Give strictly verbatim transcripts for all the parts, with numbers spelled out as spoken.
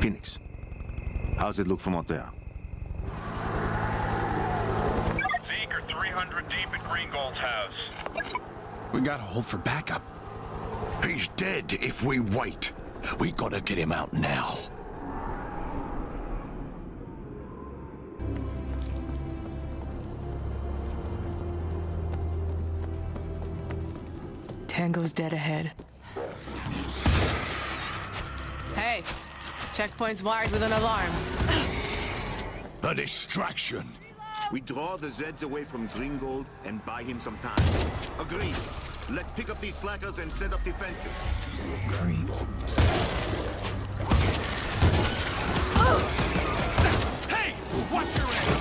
Phoenix. How's it look from out there? Zeke are three hundred deep at Greengold's house. We gotta hold for backup. He's dead if we wait. We gotta get him out now. Tango's dead ahead. Hey, checkpoint's wired with an alarm. A distraction. We draw the Zeds away from Greengold and buy him some time. Agreed. Let's pick up these slackers and set up defenses. Green. Hey! Watch your head!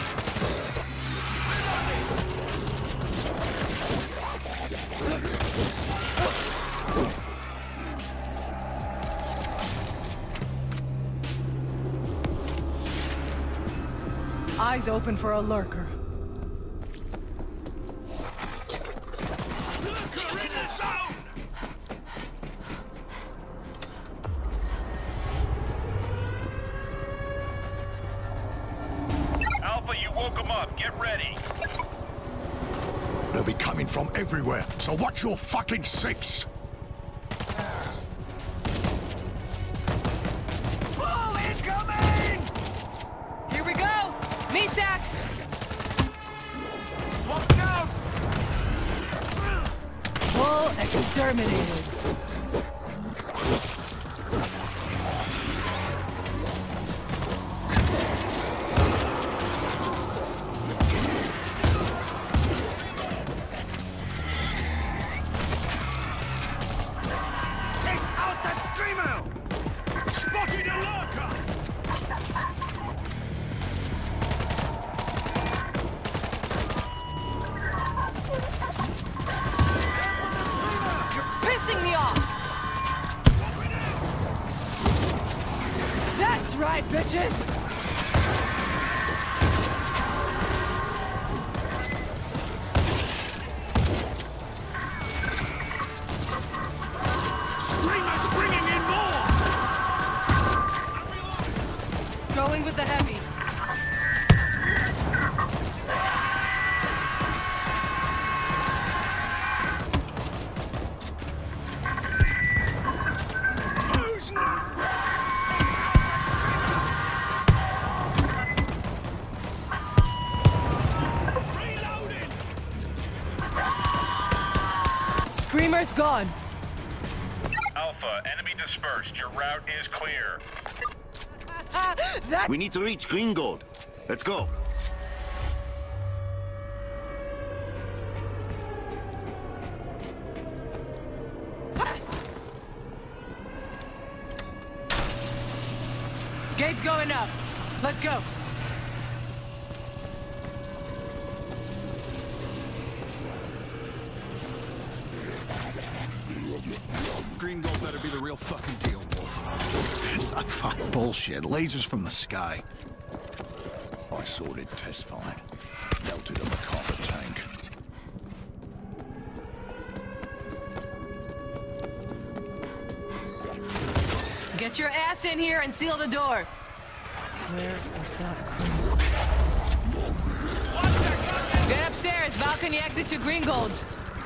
Eyes open for a lurker. Lurker in the zone! Alpha, you woke him up. Get ready. They'll be coming from everywhere, so watch your fucking six! Ball incoming! Here we go! Meat axe! Swap down! Full exterminated. Take out that screamer! Spotted a lurker! Pissing me off! That's right, bitches! Screamer's bringing in more! Going with the heavy. Who's reloading? Screamer's gone. Alpha, enemy dispersed. Your route is clear. That We need to reach Greengold. Let's go. gate's going up. Let's go. Greengold better be the real fucking deal, Wolf. Sci-fi bullshit. Lasers from the sky. I sorted test fine. Melted a Macarthur tank. Get your ass in here and seal the door. Where is that crew? Get upstairs. Balcony exit to Greengold's.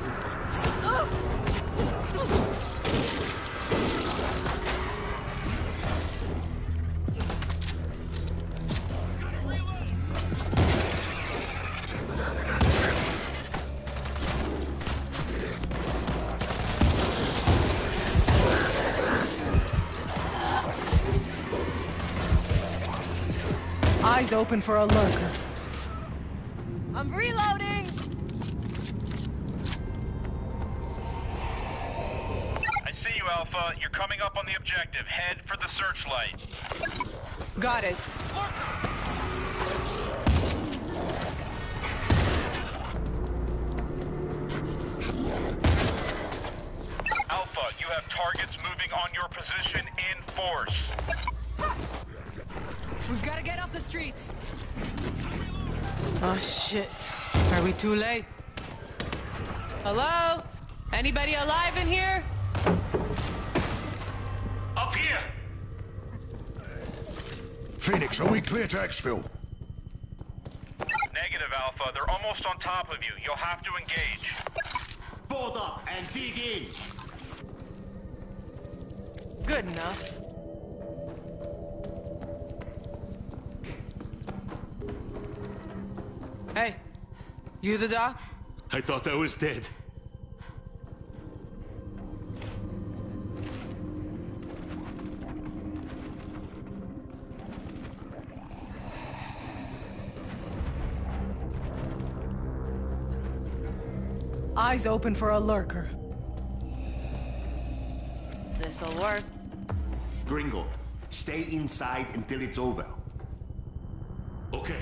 Eyes open for a lurker. I'm reloading! I see you, Alpha. You're coming up on the objective. Head for the searchlight. Got it. Alpha, you have targets moving on your position in force. We've got to get off the streets. Oh, shit. Are we too late? Hello? Anybody alive in here? Up here! Phoenix, are we clear to exfil? Negative, Alpha. They're almost on top of you. You'll have to engage. Board up and dig in. Good enough. Hey, you the doc? I thought I was dead. Eyes open for a lurker. This'll work. Gringo, stay inside until it's over. Okay.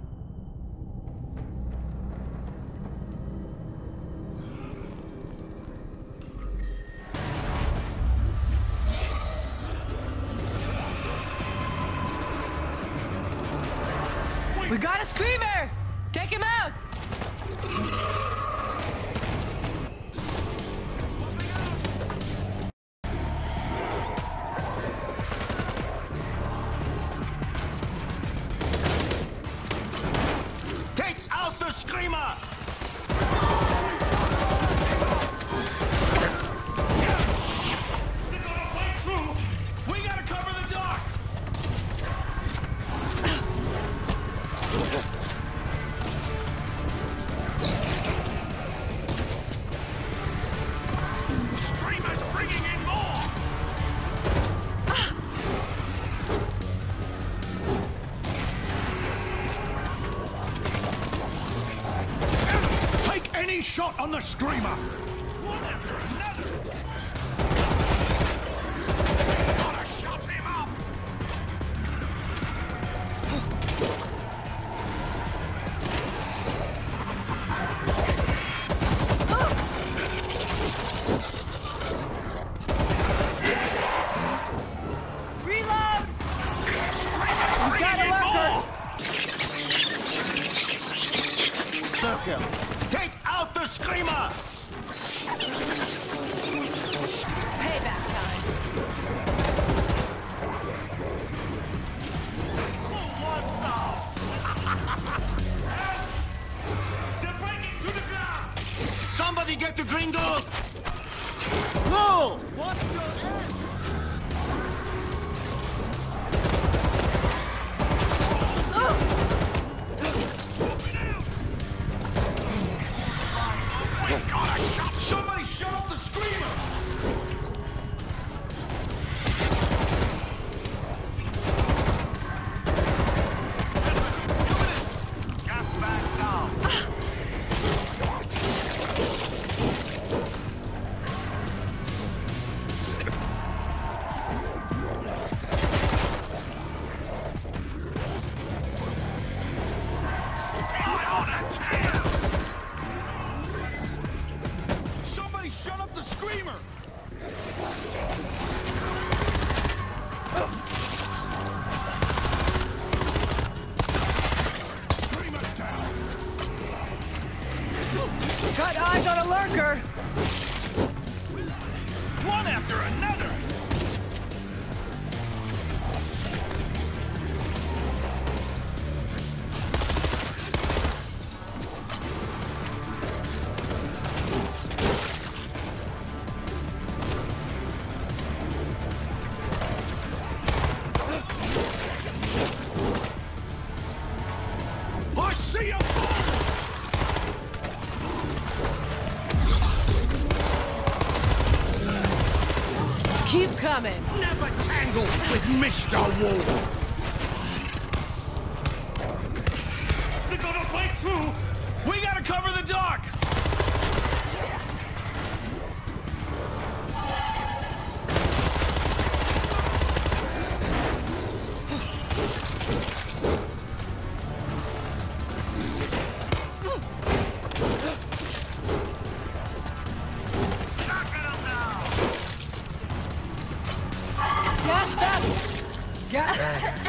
We got a screamer! Take him out! Take out the screamer! They're gonna fight through! We gotta cover the dock! Screamer's bringing in more! Take any shot on the screamer! One after another! Gotta shut him up! Reload! We got a lurker! Circle. Take out the screamer! Payback time. They're breaking through the glass! Somebody get the Gringo! Whoa! What's your head? Somebody shut up the screamer! Gas back down! Somebody shut up the screamer! Screamer down! Got eyes on a lurker! One after another! I see him! Keep coming! Never tangle with Mister Wall! They're gonna fight through! We gotta cover the dock! Gas back! Gas...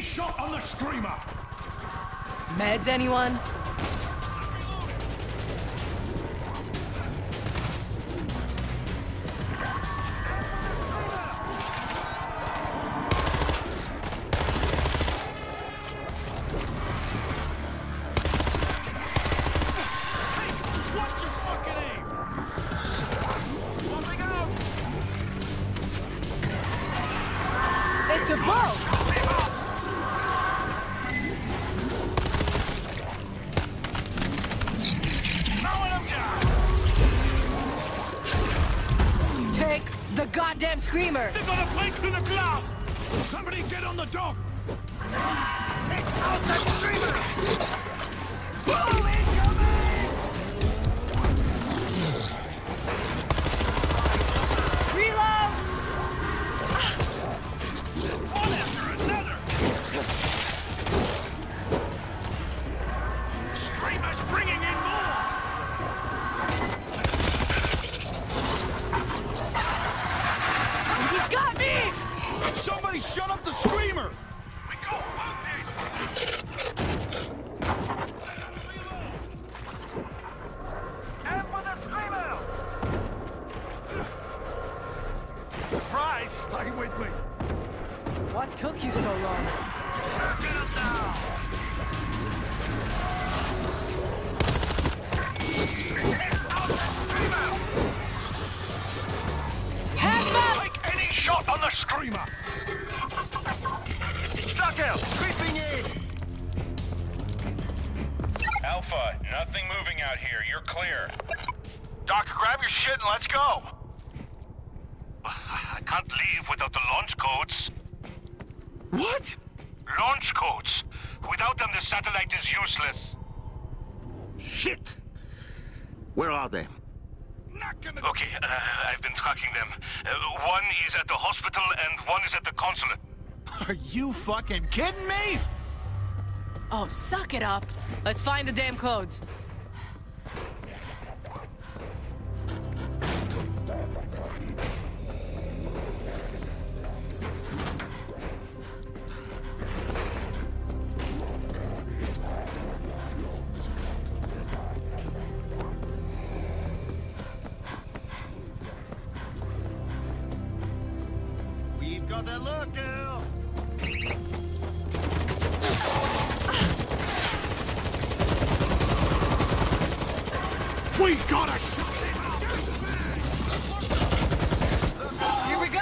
shot on the screamer! Meds, anyone? Watch your fucking aim! Swapping out! It's a bow! Take the goddamn screamer! They got a break through the glass! Somebody get on the dock! Take out that screamer! Boom! Reload! One after another! Screamer's bringing in more! He's got me! Somebody shut up the screamer! We go, And for the screamer! Price, stay with me! What took you so long? Get him now! Hazmat! Take any shot on the screamer! Duck out! Creeping in! Alpha, nothing moving out here. You're clear. Doc, grab your shit and let's go! I can't leave without the launch codes. What? Launch codes! Without them, the satellite is useless. Shit! Where are they? Not gonna... Okay, uh, I've been tracking them. Uh, one is at the hospital and one is at the consulate. Are you fucking kidding me? Oh, suck it up. Let's find the damn codes. We've got that look, girl! We gotta shut him out! Here we go!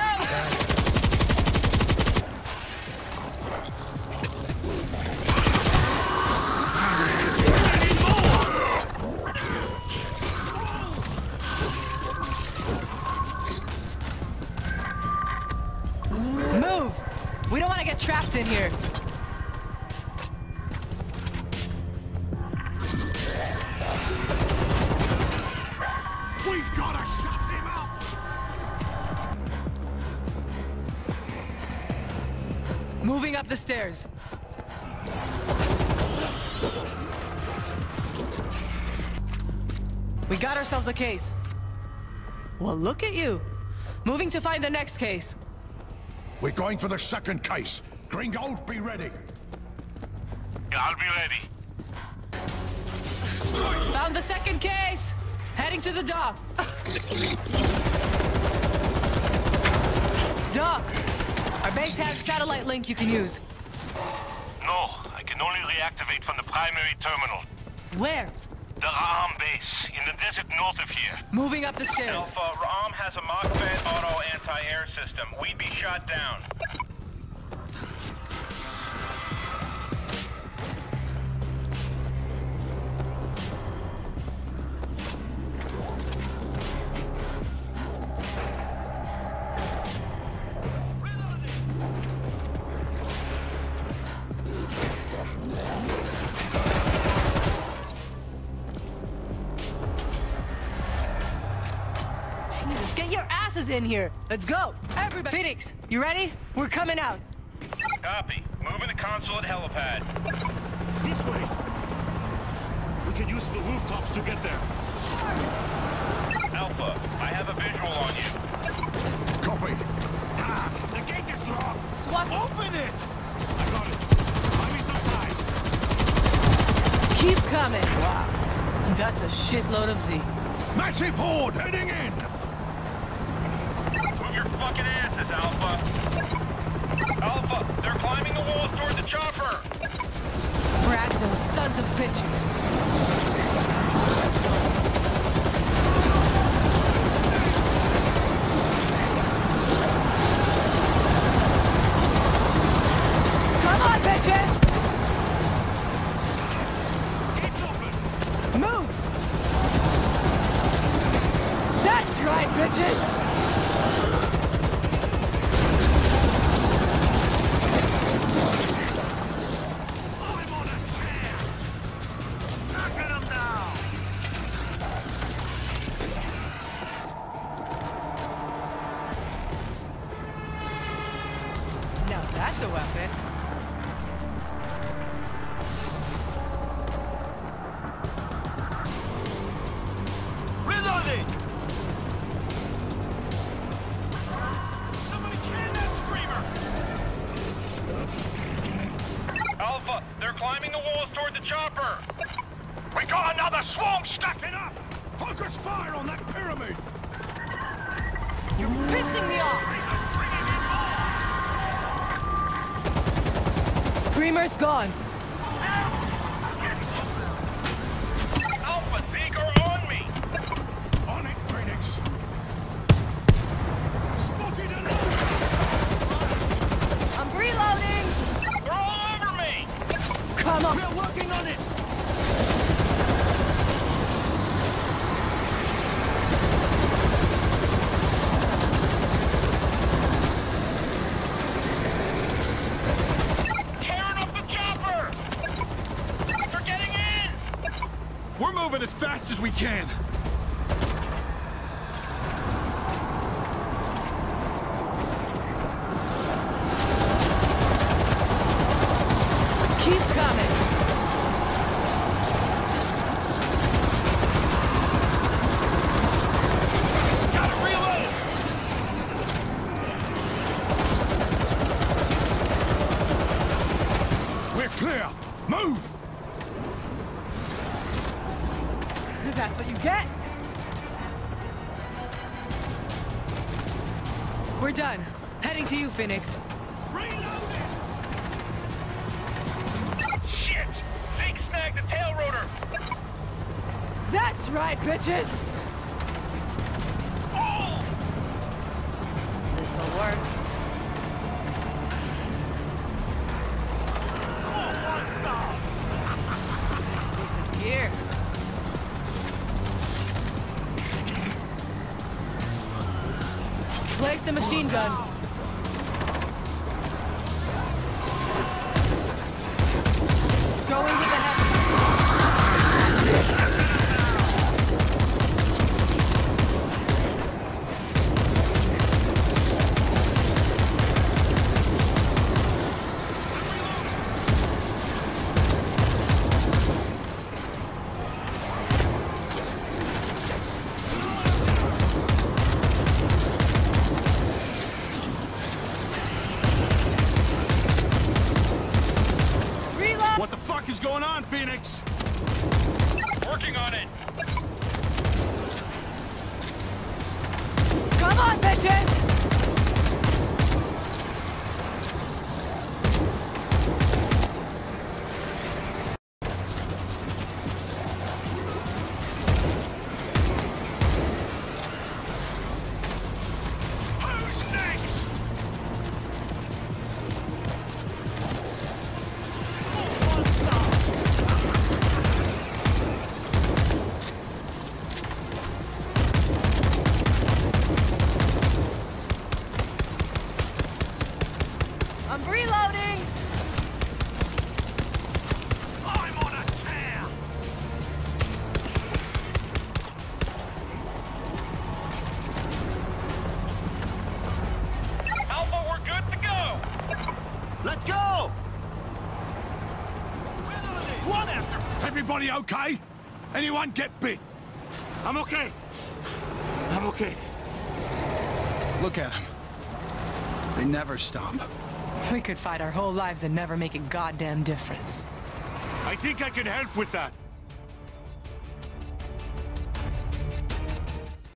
Move! We don't want to get trapped in here. We gotta shut him out! Moving up the stairs. We got ourselves a case. Well, look at you. Moving to find the next case. We're going for the second case. Gringold, be ready. I'll be ready. Found the second case. Heading to the dock. Dock. Our base has satellite link you can use. No, I can only reactivate from the primary terminal. Where? The Ra'am base, in the desert north of here. Moving up the stairs. Alpha, Ra'am has a Mach-Fed auto anti-air system. We'd be shot down. Jesus, get your asses in here. Let's go. Everybody. Phoenix, you ready? We're coming out. Copy. Moving the consulate helipad. This way! We can use the rooftops to get there. Alpha, I have a visual on you. Copy. Ah, the gate is locked! Swat. Open it! I got it. Keep coming. Wow. That's a shitload of Z. Massive horde heading in! Move your fucking asses, Alpha. Alpha, they're climbing the walls toward the chopper. Frag those sons of bitches. Come on, bitches! Move! That's right, bitches! I'm on a tear! Knocking them down! Now that's a weapon. Reloading! Somebody can that screamer! Alpha, they're climbing the walls toward the chopper. We got another swarm stacking up! Focus fire on that pyramid! You're pissing me off! Screamer's gone. Alpha, Zeke are on me. On it, Phoenix! Spotted and I'm reloading! They're all over me. Come on! We're working on it! Tearing up the chopper. They're getting in. We're moving as fast as we can. Keep coming! Gotta reload. we're clear! Move! That's what you get! We're done. Heading to you, Phoenix. Shit! Zeke snagged the tail rotor. That's right, bitches! Oh! This'll work. Nice piece of gear. Place the machine gun. Going with the heavy. Reload! What the fuck is going on, Phoenix? Working on it. Come on, bitches! Who's next? I'm reloading! I'm on a tear! Alpha, we're good to go. Let's go! One after! Everybody okay? Anyone get bit? I'm okay. I'm okay. Look at them. They never stop. We could fight our whole lives and never make a goddamn difference. I think I can help with that.